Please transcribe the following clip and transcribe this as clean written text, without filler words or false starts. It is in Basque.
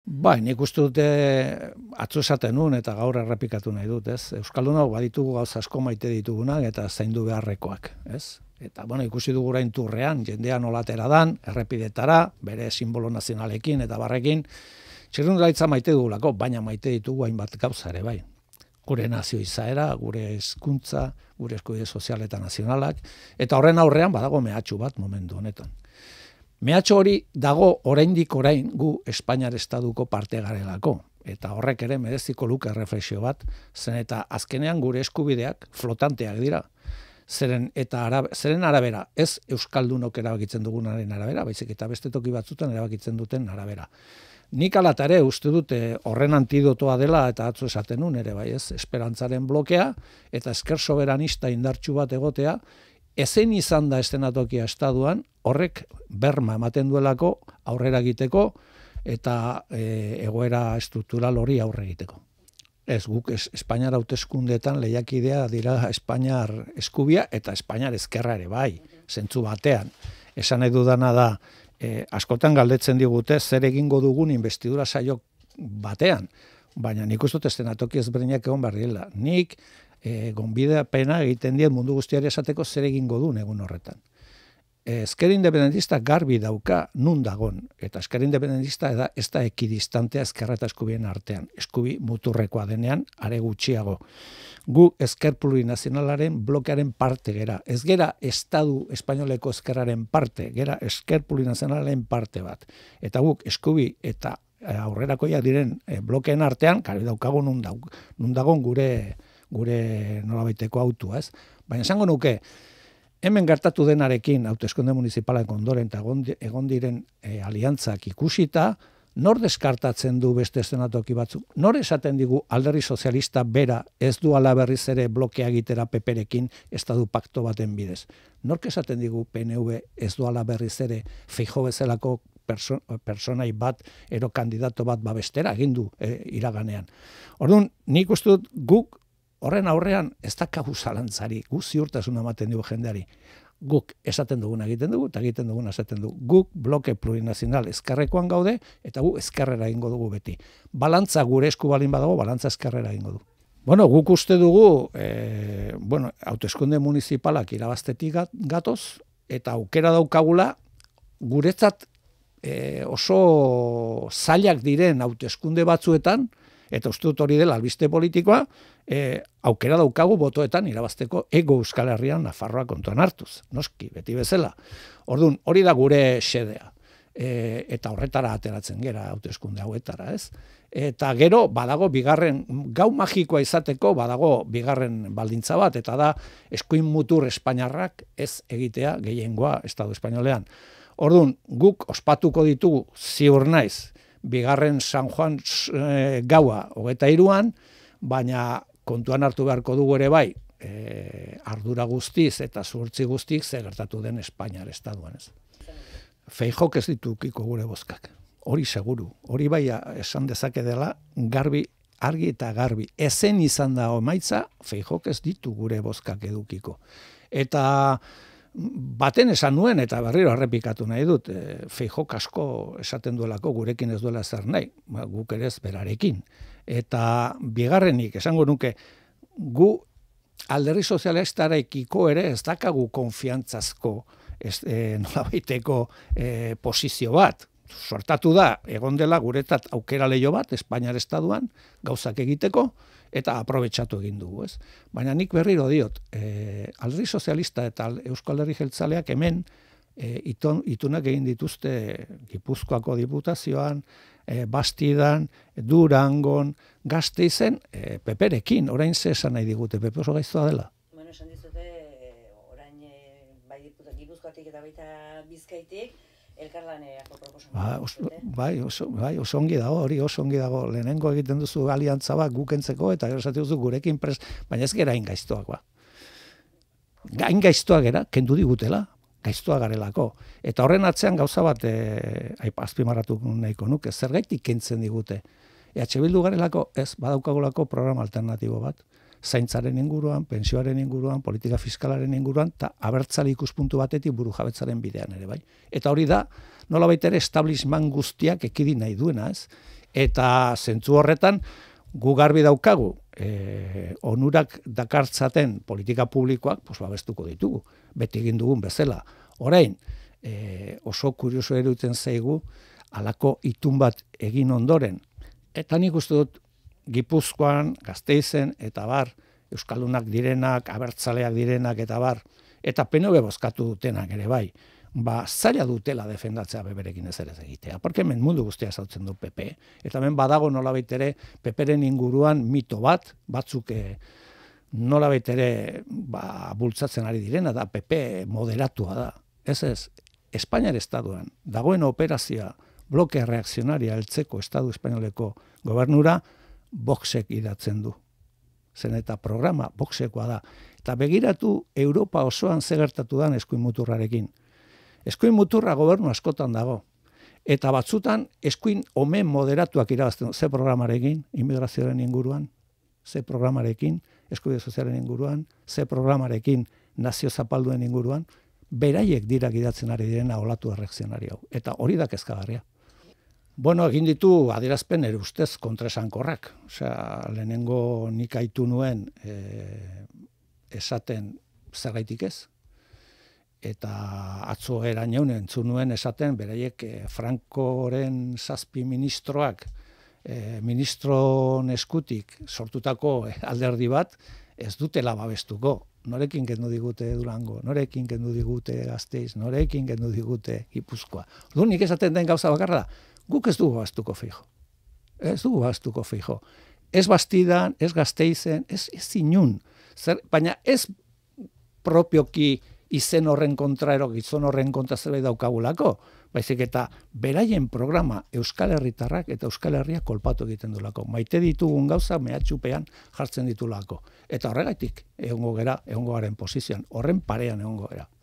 Bai, nik uste dute atzo esaten nuen eta gaur errepikatu nahi dut, ez? Euskaldunok baditugu gauza asko maite ditugunak eta zaindu beharrekoak, ez? Eta, bueno, ikusi dugu orain turrean, jendea nolatera dan, errepidetara, bere simbolo nazionalekin eta barrekin, txirrindularitza maite dugulako, baina maite ditugu hainbat gauza ere, bai. Gure nazio izaera, gure hezkuntza, gure eskubide sozial eta nazionalak, eta horren aurrean badago mehatxu bat momentu honetan. Mehatxo hori dago oraindik orain gu Espainiar Estaduko parte garelako, eta horrek ere mereziko luke erreflexio bat, zen eta azkenean gure eskubideak flotanteak dira. Zeren arabera, ez euskaldunok erabakitzen dugunaren arabera, baizik eta beste toki batzutan erabakitzen duten arabera. Nik alatare uste dute horren antidotoa dela eta atzo esaten nun ere bai, ez, esperantzaren blokea eta esker soberanista indartsu bat egotea, ezen izan da estenatokia estaduan, horrek berma ematen duelako aurrera egiteko eta egoera estruktural hori aurre egiteko. Ez, guk Espainiar hauteskundeetan lehiakidea dira Espainiar eskubia eta Espainiar ezkerra ere bai, zentzu batean. Esan nahi dudana da, askotan galdetzen digute zer egingo dugun investidura saio batean, baina nik uste dut estenatoki ezberdinak egon behar direla. Nik gonbidapena egiten diet mundu guztiari esateko zer egingo duen egun horretan. Ezker independentista garbi dauka nun dagon, eta ezker independentista ez da ekidistantea ezkerra eta eskubien artean. Eskubi muturrekoa denean, are gutxiago. Gu ezker plurinazionalaren blokearen parte gera. Ez gera Estadu espainoleko ezkerraren parte, gera ezker plurinazionalaren parte bat. Eta guk eskubi eta aurrerakoiak diren blokeen artean, garbi daukago nun dagon gure nolabaiteko autua, ez? Baina esango nuke, hemen gertatu denarekin hauteskunde municipalak ondoren eta egon diren aliantzak ikusita, nor deskartatzen du beste estenatoki batzuk? Nor esaten digu Alderdi Sozialista bera ez duala berriz ere blokea egitera PPrekin estadu pakto baten bidez? Nork esaten digu PNV ez duala berriz ere Feijóo bezalako personai bat ero kandidato bat babestera egin du iraganean? Orduan, nik uste dut guk horren aurrean ez dakagu zalantzari, gu ziurtasuna ematen dugu jendeari. Guk esaten duguna egiten dugu, eta egiten duguna esaten dugu. Guk bloke plurinazional ezkerrekoan gaude, eta gu ezkerrera egingo dugu beti. Balantza gure esku balin badago, balantza ezkerrera egingo du. Bueno, guk uste dugu, hauteskunde municipalak irabaztetik gatoz, eta aukera daukagula, guretzat oso zailak diren hauteskunde batzuetan, eta uste dut hori dela albiste politikoa, aukera daukagu botoetan irabazteko Hego Euskal Herrian Nafarroa kontuan hartuz, noski, beti bezala. Orduan, hori da gure xedea. Eta horretara ateratzen gera hauteskunde hauetara, ez? Eta gero, badago bigarren, gau magikoa izateko, badago bigarren baldintza bat, eta da eskuin mutur espainiarrak ez egitea gehiengoa Estadu Espainolean. Orduan, guk ospatuko ditugu, ziur naiz, bigarren San Juan gaua 23an, baina kontuan hartu beharko dugu ere bai, ardura guztiz eta zuhurtzi guztik zer gertatu den Espainiar Estaduan, ez. Feijóok ez ditukiko gure bozkak. Hori seguru. Hori bai esan dezake dela garbi, argi eta garbi. Ezen izan da emaitza, Feijóok ez ditu gure bozkak edukiko. Eta baten esan nuen, eta berriro errepikatu nahi dut, Feijóok asko esaten duelako gurekin ez duela zer nahi, guk ere ez berarekin. Eta bigarrenik, esango nuke, gu Alderdi Sozialistarekiko ere ez dakagu konfiantzazko nolabaiteko posizio bat. Sortatu da, egon dela guretzat aukera leiho bat, Espainiar Estaduan, gauzak egiteko, eta aprobetxatu egin dugu, ez? Baina nik berriro diot, Alderdi Sozialista eta Eusko Alderdi Jeltzaleak hemen itunak egin dituzte Gipuzkoako Diputazioan, Bastidan, Durangon, Gasteizen, Peperekin, orain ze esan nahi digute, Pepe oso gaiztoa dela. Bueno, esan dizute, orain bai Gipuzkoatik eta baita Bizkaitik, elkarlanerako proposamen. Bai, oso ongi dago, hori oso ongi dago. Lehenengo egiten duzu aliantza bat gukentzeko, eta gero esate duzu gurekin baina ez gera gaiztoak ba. Gaiztoak gera, kendu digutela, gaiztoa garelako. Eta horren atzean gauza bat azpimarratu nahiko nuke, zergaitik kentzen digute. Bildu garelako, ez, badaukagulako programa alternatibo bat. Zaintzaren inguruan, pensioaren inguruan, politika fiskalaren inguruan, eta abertzale ikuspuntu batetik burujabetzaren bidean ere, bai. Eta hori da, nolabait ere establishment guztiak ekidi nahi duena, ez? Eta zentzu horretan, gu garbi daukagu, onurak dakartzaten politika publikoak, babestuko ditugu, beti egin dugun bezala. Orain, oso kurioso eruten zaigu, halako itun bat egin ondoren. Eta nik uste dut, Gipuzkoan, Gasteizen, eta bar, euskaldunak direnak, abertzaleak direnak, eta bar, eta PNV bozkatu dutenak ere bai, zaila dutela defendatzea beberekin ez ere egitea. Porque hemen mundu guztia zautzen du PP. Eta hemen badago nolabait ere PPren inguruan mito bat, batzuk nolabait ere bultzatzen ari direna, da PP moderatua da. Ez, Espainiar Estaduan dagoen operazioa bloke reakzionaria heltzeko Estadu Espainoleko gobernura Voxek idatzen du. Zen eta programa Voxekoa da. Eta begiratu Europa osoan zegertatu dan eskuin muturrarekin. Eskuin muturra gobernu askotan dago. Eta batzutan eskuin omen moderatuak irabazten. Ze programarekin, immigrazioaren inguruan, ze programarekin, eskubide sozialen inguruan, ze programarekin, nazio zapalduen inguruan, beraiek dira gidatzen ari direna olatu erreakzionari hau. Eta hori da kezkagarria. Bueno, egin ditu adierazpen ere ustez kontraesankorrak. Osea, lehenengo nik aitu nuen esaten zergaitik ez. Eta atzo eraino entzun nuen esaten beraiek Francoren 7 ministroak ministron eskutik sortutako alderdi bat ez dutela babestuko. Norekin kendu digute Durango, norekin kendu digute Gasteiz, norekin kendu digute Gipuzkoa. Orduan nik esaten den gauza bakarra da, guk ez dugu babestuko fijo. Ez dugu babestuko fijo. Ez Bastidan, ez Gasteizen, ez inun. Baina ez propioki izen horren kontra gizon horren kontra zerbait daukagulako, baizik eta beraien programa Euskal Herritarrak eta Euskal Herria kolpatu egiten dulako. Maite ditugun gauza mehatxupean jartzen ditulako. Eta horregatik egongo garen posizioan, horren parean egongo gera.